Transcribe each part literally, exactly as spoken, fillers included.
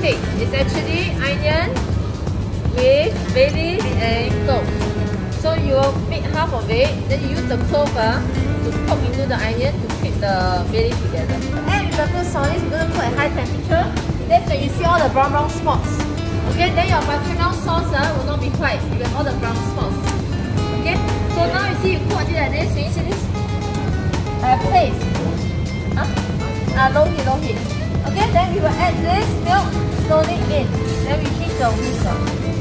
cake. It's actually onion with bay leaf and clove. So you will make half of it, then you use the clove uh, to poke into the onion to keep the bay leaf together. And remember, sauce, we're going to put at high temperature. That's when you see all the brown brown spots. Okay, then your bechamel sauce uh, will not be white. You get all the brown spots. Okay, so now you see you cook until like this. Can you see this? Uh, paste. Huh? Uh, low heat, low heat. Okay, then we will add this milk slowly in. Then we heat the whisk.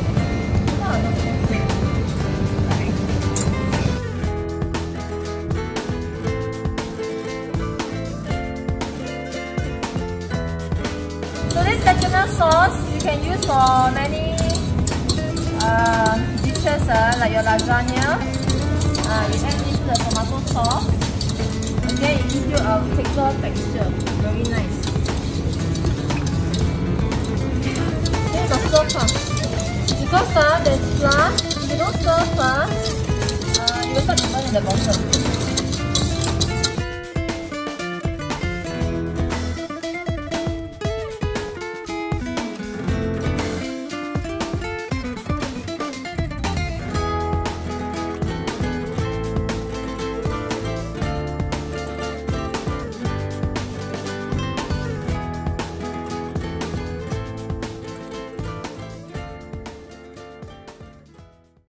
So this bechamel sauce you can use for many uh, dishes uh, like your lasagna. Uh, you add this to the tomato sauce. Okay, it gives you a thicker texture. Very nice. Then the serve first. Because uh, there's flour, if you don't serve first, uh, you will start to burn in the bottom.